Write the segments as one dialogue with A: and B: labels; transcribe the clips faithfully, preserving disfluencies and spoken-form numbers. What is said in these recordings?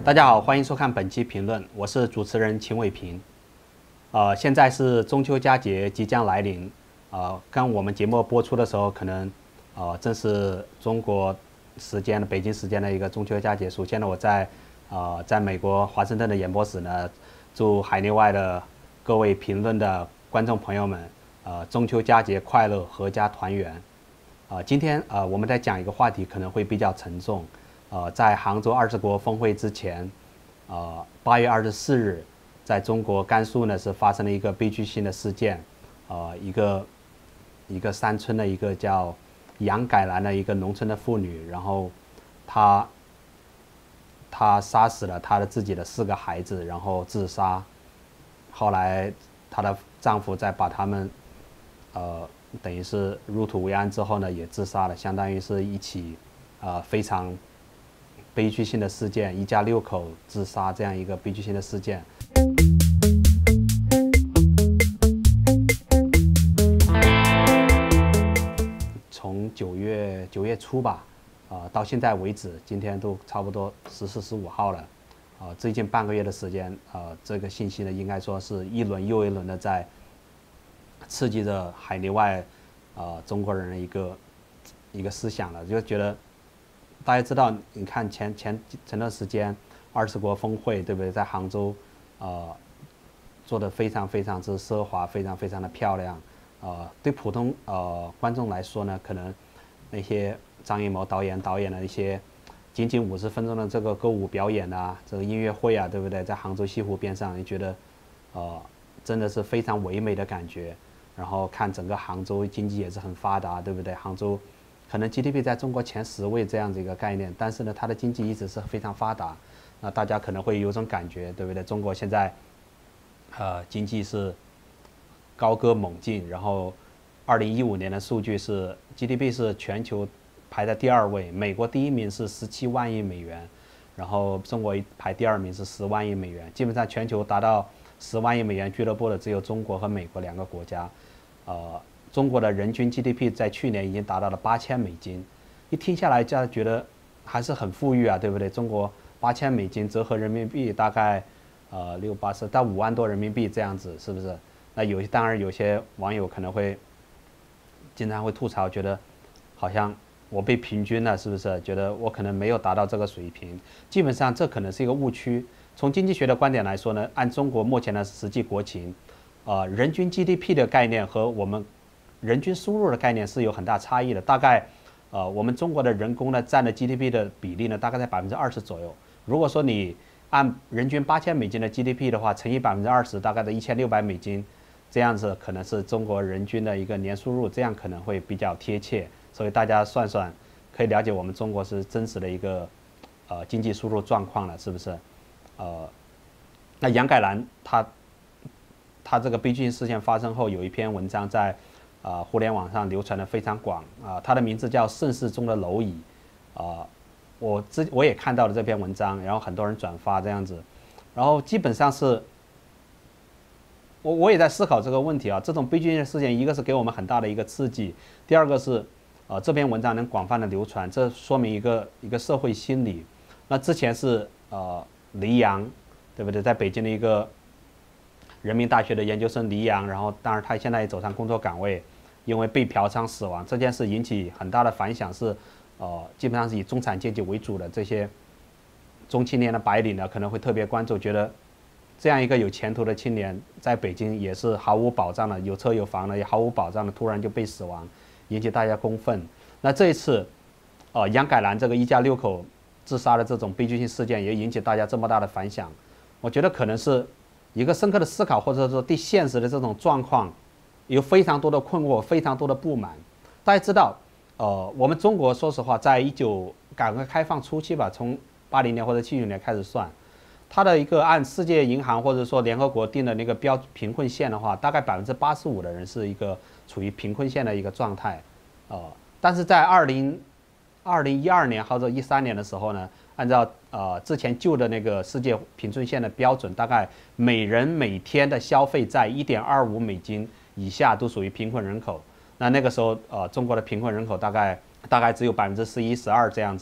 A: 大家好，欢迎收看本期评论，我是主持人秦伟平。呃，现在是中秋佳节即将来临，呃，刚我们节目播出的时候，可能呃正是中国时间的北京时间的一个中秋佳节。首先呢，我在呃在美国华盛顿的演播室呢，祝海内外的各位评论的观众朋友们，呃中秋佳节快乐，阖家团圆。呃，今天呃我们在讲一个话题，可能会比较沉重。呃，在杭州二十国峰会之前，呃，八月二十四日，在中国甘肃呢是发生了一个悲剧性的事件，呃，一个一个山村的一个叫杨改兰的一个农村的妇女，然后她她杀死了她的自己的四个孩子，然后自杀。后来她的丈夫再把他们，呃，等于是入土为安之后呢，也自杀了，相当于是一起，呃，非常悲剧性的事件，一家六口自杀这样一个悲剧性的事件。从九月九月初吧，呃，到现在为止，今天都差不多十四十五号了，呃，最近半个月的时间，呃，这个信息呢，应该说是一轮又一轮的在刺激着海内外，呃，中国人的一个一个思想了，就觉得。大家知道，你看前前前段时间二十国峰会，对不对？在杭州，呃，做得非常非常之奢华，非常非常的漂亮。呃，对普通呃观众来说呢，可能那些张艺谋导演导演的一些仅仅五十分钟的这个歌舞表演啊，这个音乐会啊，对不对？在杭州西湖边上，你觉得呃真的是非常唯美的感觉。然后看整个杭州经济也是很发达，对不对？杭州。可能 G D P 在中国前十位这样子一个概念，但是呢，它的经济一直是非常发达。那大家可能会有种感觉，对不对？中国现在，呃，经济是高歌猛进，然后二零一五年的数据是 G D P 是全球排在第二位，美国第一名是十七万亿美元，然后中国排第二名是十万亿美元。基本上全球达到十万亿美元俱乐部的只有中国和美国两个国家，呃。中国的人均 G D P 在去年已经达到了八千美金，一听下来，大家觉得还是很富裕啊，对不对？中国八千美金折合人民币大概呃六八十到五万多人民币这样子，是不是？那有些当然有些网友可能会经常会吐槽，觉得好像我被平均了，是不是？觉得我可能没有达到这个水平。基本上这可能是一个误区。从经济学的观点来说呢，按中国目前的实际国情，呃，人均 G D P 的概念和我们人均收入的概念是有很大差异的，大概，呃，我们中国的人工呢占的 G D P 的比例呢，大概在百分之二十左右。如果说你按人均八千美金的 G D P 的话，乘以百分之二十，大概的一千六百美金，这样子可能是中国人均的一个年收入，这样可能会比较贴切。所以大家算算，可以了解我们中国是真实的一个，呃，经济收入状况了，是不是？呃，那杨改兰他，他这个悲剧性事件发生后，有一篇文章在。啊、呃，互联网上流传的非常广啊、呃，它的名字叫《盛世中的蝼蚁》啊，我之我也看到了这篇文章，然后很多人转发这样子，然后基本上是，我我也在思考这个问题啊，这种悲剧性的事件，一个是给我们很大的一个刺激，第二个是，呃，这篇文章能广泛的流传，这说明一个一个社会心理。那之前是呃黎阳，对不对，在北京的一个。人民大学的研究生黎阳，然后当然他现在也走上工作岗位，因为被嫖娼死亡这件事引起很大的反响，是，呃，基本上是以中产阶级为主的这些中青年的白领呢，可能会特别关注，觉得这样一个有前途的青年，在北京也是毫无保障的，有车有房的，也毫无保障的，突然就被死亡，引起大家公愤。那这一次，呃，杨改兰这个一家六口自杀的这种悲剧性事件，也引起大家这么大的反响，我觉得可能是。一个深刻的思考，或者说对现实的这种状况，有非常多的困惑，非常多的不满。大家知道，呃，我们中国说实话，在一九改革开放初期吧，从八零年或者七九年开始算，它的一个按世界银行或者说联合国定的那个标贫困线的话，大概百分之八十五的人是一个处于贫困线的一个状态，呃，但是在二零二零一二年或者一三年的时候呢。按照呃之前旧的那个世界贫困线的标准，大概每人每天的消费在一点二五美金以下都属于贫困人口。那那个时候呃中国的贫困人口大概大概只有百分之十一十二这样子。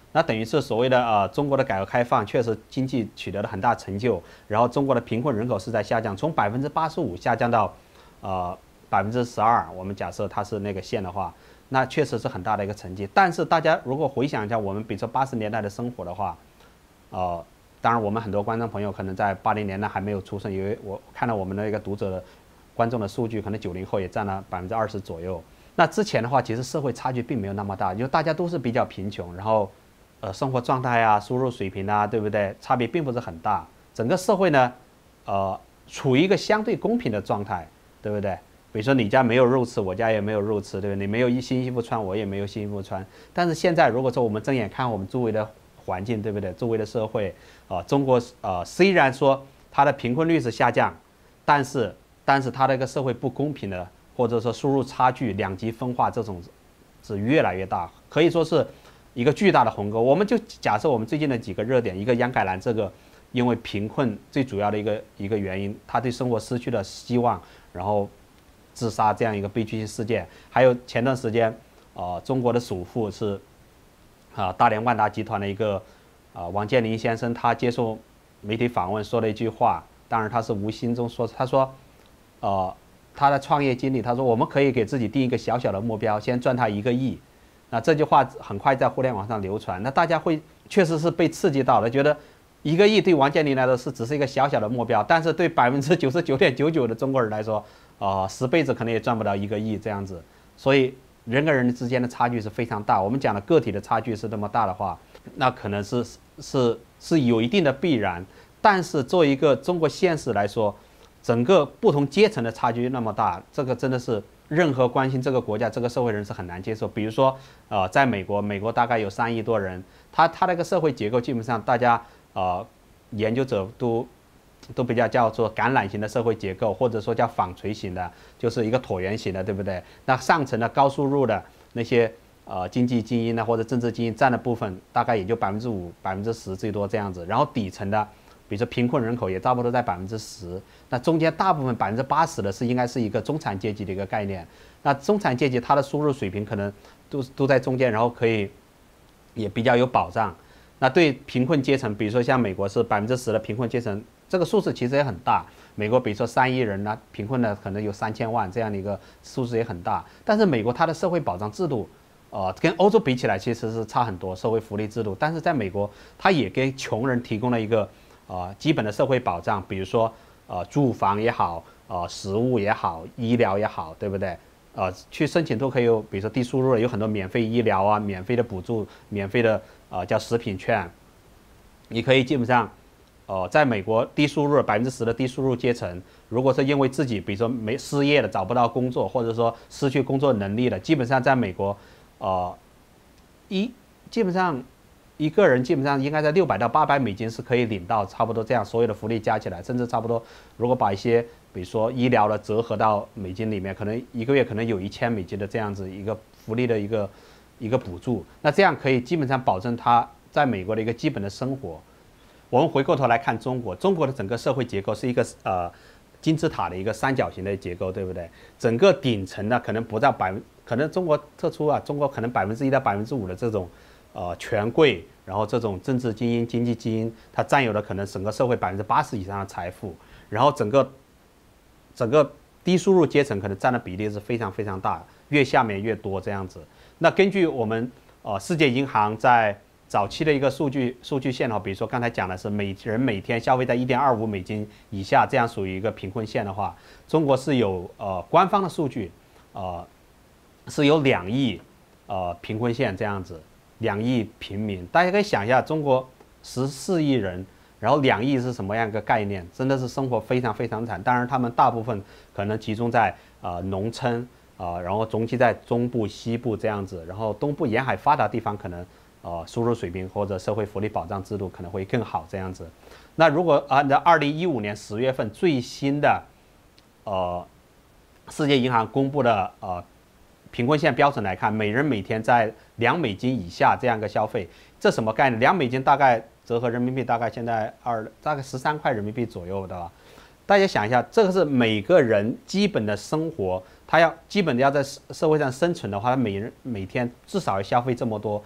A: 那等于是所谓的呃中国的改革开放确实经济取得了很大成就，然后中国的贫困人口是在下降，从百分之八十五下降到呃百分之十二，我们假设它是那个线的话，那确实是很大的一个成绩。但是大家如果回想一下我们比如说八十年代的生活的话，呃，当然我们很多观众朋友可能在八零年代还没有出生，因为我看到我们的一个读者的观众的数据，可能九零后也占了百分之二十左右。那之前的话，其实社会差距并没有那么大，因为大家都是比较贫穷，然后。呃，生活状态啊，收入水平啊，对不对？差别并不是很大，整个社会呢，呃，处于一个相对公平的状态，对不对？比如说你家没有肉吃，我家也没有肉吃，对不对？你没有一新衣服穿，我也没有新衣服穿。但是现在如果说我们睁眼看我们周围的环境，对不对？周围的社会，啊、呃，中国呃，虽然说它的贫困率是下降，但是但是它的一个社会不公平的，或者说收入差距、两极分化这种是越来越大，可以说是。一个巨大的鸿沟，我们就假设我们最近的几个热点，一个杨改兰这个，因为贫困最主要的一个一个原因，他对生活失去了希望，然后自杀这样一个悲剧性事件。还有前段时间，呃，中国的首富是啊、呃、大连万达集团的一个啊、呃、王健林先生，他接受媒体访问说了一句话，当然他是无心中说，他说，呃，他的创业经历，他说我们可以给自己定一个小小的目标，先赚他一个亿。那这句话很快在互联网上流传，那大家会确实是被刺激到了，觉得一个亿对王健林来说是只是一个小小的目标，但是对百分之九十九点九九的中国人来说，呃，十辈子可能也赚不到一个亿这样子。所以人跟人之间的差距是非常大。我们讲的个体的差距是这么大的话，那可能是是是有一定的必然。但是作为一个中国现实来说，整个不同阶层的差距那么大，这个真的是。任何关心这个国家、这个社会人是很难接受。比如说，呃，在美国，美国大概有三亿多人，他他那个社会结构基本上大家呃研究者都都比较叫做橄榄型的社会结构，或者说叫纺锤型的，就是一个椭圆形的，对不对？那上层的高收入的那些呃经济精英呢，或者政治精英占的部分大概也就百分之五、百分之十最多这样子，然后底层的。比如说贫困人口也差不多在百分之十，那中间大部分百分之八十的是应该是一个中产阶级的一个概念。那中产阶级它的收入水平可能都都在中间，然后可以也比较有保障。那对贫困阶层，比如说像美国是百分之十的贫困阶层，这个数字其实也很大。美国比如说三亿人呢，贫困的可能有三千万这样的一个数字也很大。但是美国它的社会保障制度。呃，跟欧洲比起来其实是差很多，社会福利制度。但是在美国，它也给穷人提供了一个。呃，基本的社会保障，比如说，呃，住房也好，呃，食物也好，医疗也好，对不对？呃，去申请都可以有，比如说低收入的有很多免费医疗啊，免费的补助，免费的呃叫食品券，你可以基本上，呃，在美国低收入百分之十的低收入阶层，如果是因为自己比如说没失业的找不到工作，或者说失去工作能力的，基本上在美国，呃，一基本上。一个人基本上应该在六百到八百美金是可以领到差不多这样所有的福利加起来，甚至差不多，如果把一些比如说医疗的折合到美金里面，可能一个月可能有一千美金的这样子一个福利的一个一个补助，那这样可以基本上保证他在美国的一个基本的生活。我们回过头来看中国，中国的整个社会结构是一个呃金字塔的一个三角形的结构，对不对？整个顶层呢可能不到百分，可能中国特殊啊，中国可能百分之一到百分之五的这种。呃，权贵，然后这种政治精英、经济精英，他占有了可能整个社会百分之八十以上的财富，然后整个整个低收入阶层可能占的比例是非常非常大，越下面越多这样子。那根据我们呃世界银行在早期的一个数据数据线哈，比如说刚才讲的是每人每天消费在一点二五美金以下，这样属于一个贫困线的话，中国是有呃官方的数据，呃是有两亿呃贫困线这样子。两亿平民，大家可以想一下，中国十四亿人，然后两亿是什么样一个概念？真的是生活非常非常惨。当然，他们大部分可能集中在呃农村啊、呃，然后中期在中部、西部这样子，然后东部沿海发达地方可能呃收入水平或者社会福利保障制度可能会更好这样子。那如果按照二零一五年十月份最新的呃世界银行公布的呃。贫困线标准来看，每人每天在两美金以下这样一个消费，这什么概念？两美金大概折合人民币大概现在二大概十三块人民币左右的吧。大家想一下，这个是每个人基本的生活，他要基本的要在社会上生存的话，他每人每天至少要消费这么多，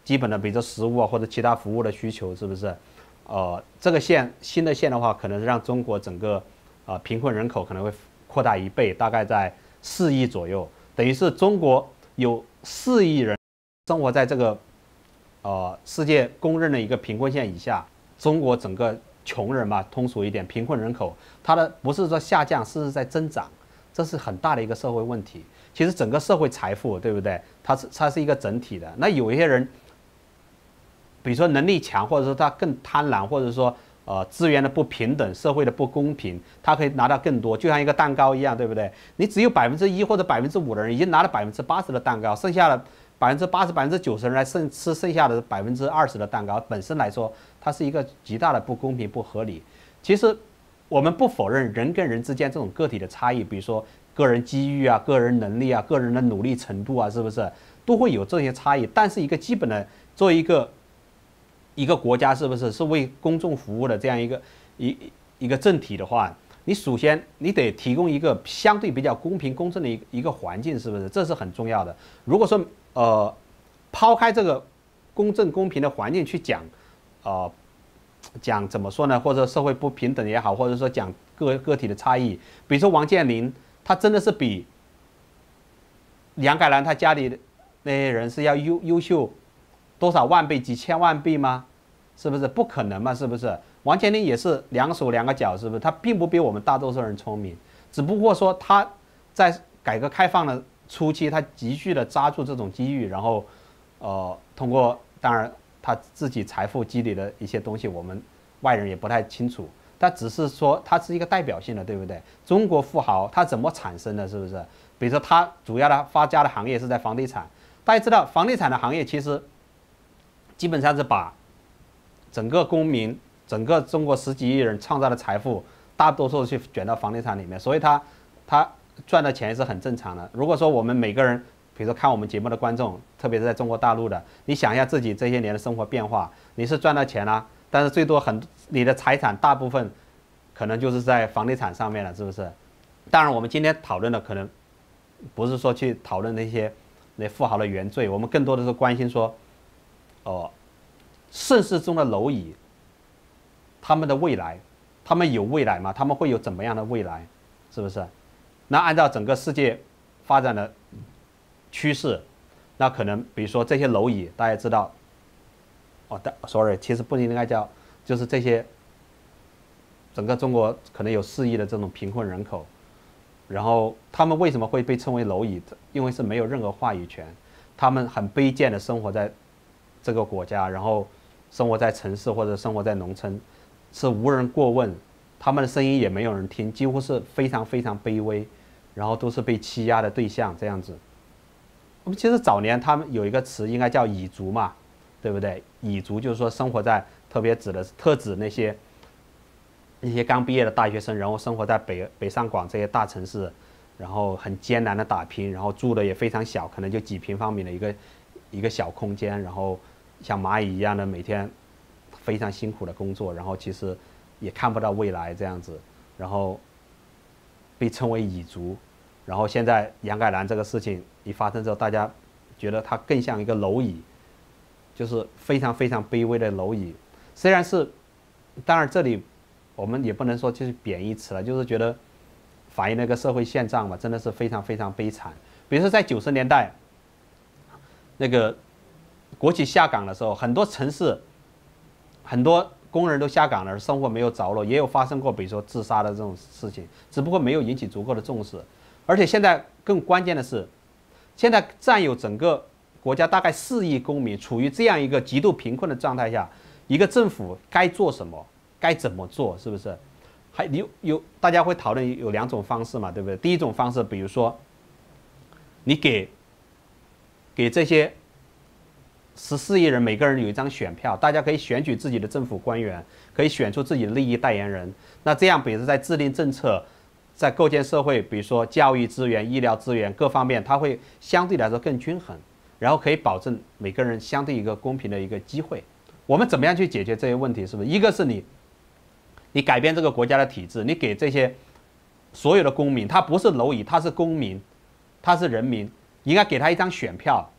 A: 基本的，比如说食物啊或者其他服务的需求，是不是？呃，这个线新的线的话，可能是让中国整个呃贫困人口可能会扩大一倍，大概在四亿左右，等于是中国有四亿人生活在这个呃世界公认的一个贫困线以下。中国整个穷人嘛，通俗一点，贫困人口它的不是说下降，是在增长，这是很大的一个社会问题。其实整个社会财富，对不对？它是它是一个整体的。那有一些人，比如说能力强，或者说他更贪婪，或者说呃资源的不平等、社会的不公平，他可以拿到更多，就像一个蛋糕一样，对不对？你只有百分之一或者百分之五的人已经拿了百分之八十的蛋糕，剩下的百分之八十、百分之九十人来剩吃剩下的百分之二十的蛋糕，本身来说，它是一个极大的不公平、不合理。其实我们不否认人跟人之间这种个体的差异，比如说个人机遇啊、个人能力啊、个人的努力程度啊，是不是都会有这些差异？但是一个基本的，作为一个一个国家，是不是是为公众服务的这样一个一一个政体的话，你首先你得提供一个相对比较公平公正的一个一个环境，是不是？这是很重要的。如果说呃抛开这个公正公平的环境去讲，呃讲怎么说呢？或者社会不平等也好，或者说讲个个体的差异，比如说王健林，他真的是比杨改兰他家里的那些人是要优优秀多少万倍、几千万倍吗？是不是不可能嘛？是不是？王健林也是两手两个脚，是不是？他并不比我们大多数人聪明，只不过说他在改革开放的初期，他急剧的抓住这种机遇，然后呃通过当然他自己财富积累的一些东西，我们外人也不太清楚。他只是说他是一个代表性的，对不对？中国富豪他怎么产生的？是不是？比如说他主要的发家的行业是在房地产，大家知道房地产的行业其实基本上是把整个公民、整个中国十几亿人创造的财富，大多数去卷到房地产里面，所以他他赚的钱是很正常的。如果说我们每个人，比如说看我们节目的观众，特别是在中国大陆的，你想一下自己这些年的生活变化，你是赚到钱了，但是最多很你的财产大部分可能就是在房地产上面了，是不是？当然，我们今天讨论的可能不是说去讨论那些那富豪的原罪，我们更多的是关心说，哦，盛世中的蝼蚁，他们的未来，他们有未来吗？他们会有怎么样的未来？是不是？那按照整个世界发展的趋势，那可能比如说这些蝼蚁，大家知道，哦，sorry， 其实不应该叫，就是这些整个中国可能有四亿的这种贫困人口，然后他们为什么会被称为蝼蚁？因为是没有任何话语权，他们很卑贱的生活在这个国家，然后生活在城市或者生活在农村，是无人过问，他们的声音也没有人听，几乎是非常非常卑微，然后都是被欺压的对象这样子。我们其实早年他们有一个词应该叫蚁族嘛，对不对？蚁族就是说生活在特别指的特指那些一些刚毕业的大学生，然后生活在北北上广这些大城市，然后很艰难的打拼，然后住的也非常小，可能就几平方米的一个一个小空间，然后像蚂蚁一样的每天非常辛苦的工作，然后其实也看不到未来这样子，然后被称为蚁族。然后现在杨改兰这个事情一发生之后，大家觉得他更像一个蝼蚁，就是非常非常卑微的蝼蚁。虽然是，当然这里我们也不能说就是贬义词了，就是觉得反映那个社会现状嘛，真的是非常非常悲惨。比如说在九十年代，那个国企下岗的时候，很多城市很多工人都下岗了，生活没有着落，也有发生过比如说自杀的这种事情，只不过没有引起足够的重视。而且现在更关键的是，现在占有整个国家大概四亿公民处于这样一个极度贫困的状态下，一个政府该做什么，该怎么做，是不是？还有有大家会讨论有两种方式嘛，对不对？第一种方式，比如说，你给给这些十四亿人每个人有一张选票，大家可以选举自己的政府官员，可以选出自己的利益代言人。那这样，比如在制定政策，在构建社会，比如说教育资源、医疗资源各方面，它会相对来说更均衡，然后可以保证每个人相对一个公平的一个机会。我们怎么样去解决这些问题？是不是？一个是你，你改变这个国家的体制，你给这些所有的公民，他不是蝼蚁，他是公民，他是人民，应该给他一张选票，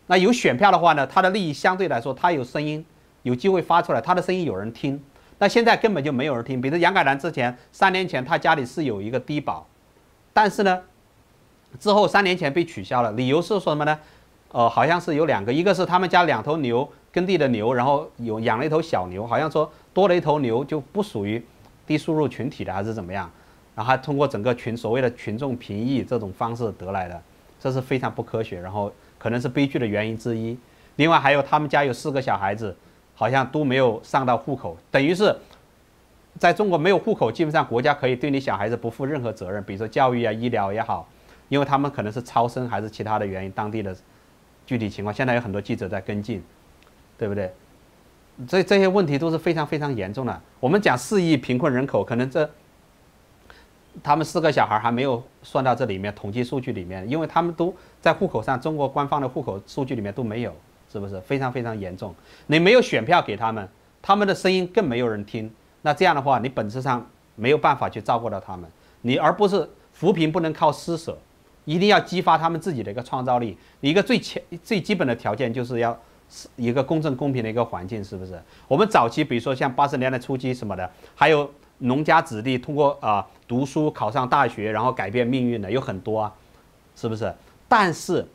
A: 那有选票的话呢，他的利益相对来说他有声音，有机会发出来，他的声音有人听。那现在根本就没有人听。比如杨凯兰之前三年前他家里是有一个低保，但是呢，之后三年前被取消了，理由是说什么呢？呃，好像是有两个，一个是他们家两头牛，耕地的牛，然后有养了一头小牛，好像说多了一头牛就不属于低收入群体的，还是怎么样？然后还通过整个群所谓的群众评议这种方式得来的，这是非常不科学，然后可能是悲剧的原因之一。另外还有他们家有四个小孩子，好像都没有上到户口，等于是在中国没有户口，基本上国家可以对你小孩子不负任何责任，比如说教育啊、医疗也好，因为他们可能是超生还是其他的原因，当地的具体情况，现在有很多记者在跟进，对不对？这这些问题都是非常非常严重的。我们讲四亿贫困人口，可能这他们四个小孩还没有算到这里面统计数据里面，因为他们都在户口上，中国官方的户口数据里面都没有，是不是非常非常严重？你没有选票给他们，他们的声音更没有人听。那这样的话，你本质上没有办法去照顾到他们，你而不是扶贫不能靠施舍。一定要激发他们自己的一个创造力。一个最前最基本的条件就是要一个公正公平的一个环境，是不是？我们早期比如说像八十年代初期什么的，还有农家子弟通过啊、呃、读书考上大学，然后改变命运的有很多啊，是不是？但是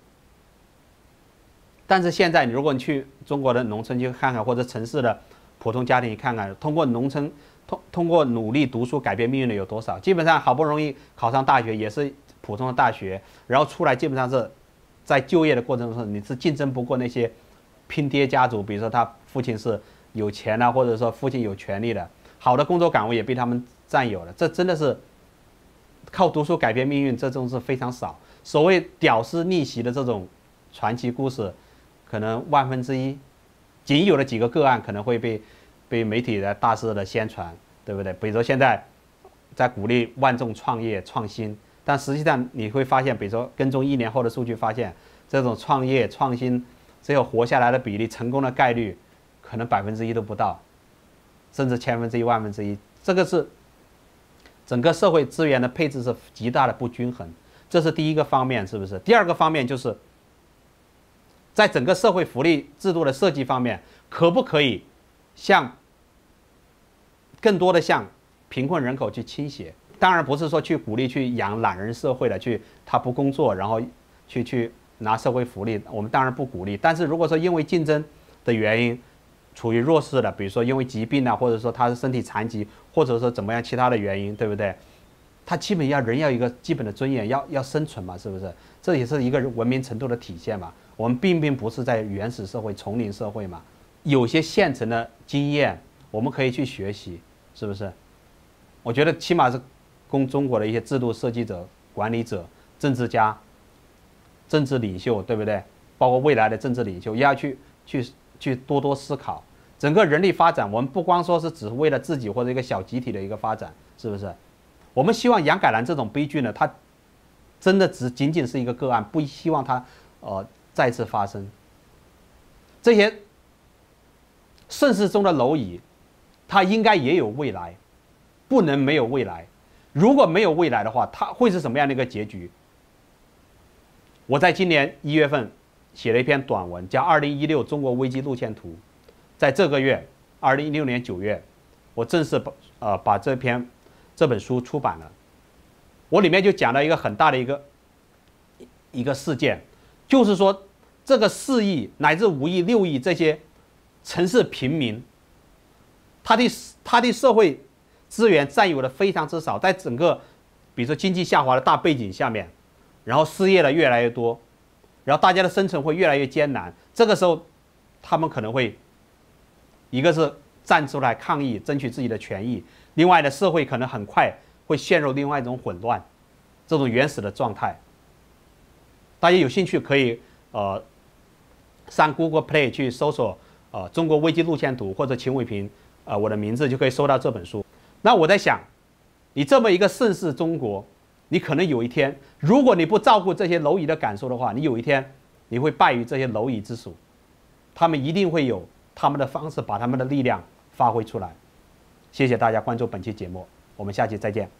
A: 但是现在，如果你去中国的农村去看看，或者城市的普通家庭看看，通过农村通通过努力读书改变命运的有多少？基本上好不容易考上大学，也是普通的大学，然后出来基本上是在就业的过程中，你是竞争不过那些拼爹家族，比如说他父亲是有钱啊，或者说父亲有权利的，好的工作岗位也被他们占有了。这真的是靠读书改变命运，这种是非常少。所谓屌丝逆袭的这种传奇故事，可能万分之一，仅有的几个个案可能会被被媒体的大肆的宣传，对不对？比如说现在在鼓励万众创业创新。但实际上你会发现，比如说跟踪一年后的数据发现，这种创业创新只有活下来的比例，成功的概率可能百分之一都不到，甚至千分之一、万分之一。这个是整个社会资源的配置是极大的不均衡，这是第一个方面，是不是？第二个方面就是在整个社会福利制度的设计方面，可不可以向更多的向贫困人口去倾斜？当然不是说去鼓励去养懒人社会的，去他不工作，然后去去拿社会福利，我们当然不鼓励。但是如果说因为竞争的原因处于弱势的，比如说因为疾病啊，或者说他是身体残疾，或者说怎么样其他的原因，对不对？他基本要人要一个基本的尊严，要要生存嘛，是不是？这也是一个文明程度的体现嘛。我们并并不是在原始社会、丛林社会嘛，有些现成的经验我们可以去学习，是不是？我觉得起码是供中国的一些制度设计者、管理者、政治家、政治领袖，对不对？包括未来的政治领袖，也要去去去多多思考整个人力发展。我们不光说是只是为了自己或者一个小集体的一个发展，是不是？我们希望杨改兰这种悲剧呢，它真的只仅仅是一个个案，不希望它呃再次发生。这些盛世中的蝼蚁，它应该也有未来，不能没有未来。如果没有未来的话，它会是什么样的一个结局？我在今年一月份写了一篇短文，叫《二零一六中国危机路线图》。在这个月，二零一六年九月，我正式把呃把这篇这本书出版了。我里面就讲了一个很大的一个一个事件，就是说这个四亿乃至五亿、六亿这些城市平民，他的他的社会资源占有的非常之少，在整个比如说经济下滑的大背景下面，然后失业的越来越多，然后大家的生存会越来越艰难。这个时候，他们可能会一个是站出来抗议，争取自己的权益；另外的社会可能很快会陷入另外一种混乱，这种原始的状态。大家有兴趣可以呃上 Google Play 去搜索呃中国危机路线图或者秦伟平呃我的名字，就可以搜到这本书。那我在想，你这么一个盛世中国，你可能有一天，如果你不照顾这些蝼蚁的感受的话，你有一天你会败于这些蝼蚁之手，他们一定会有他们的方式把他们的力量发挥出来。谢谢大家关注本期节目，我们下期再见。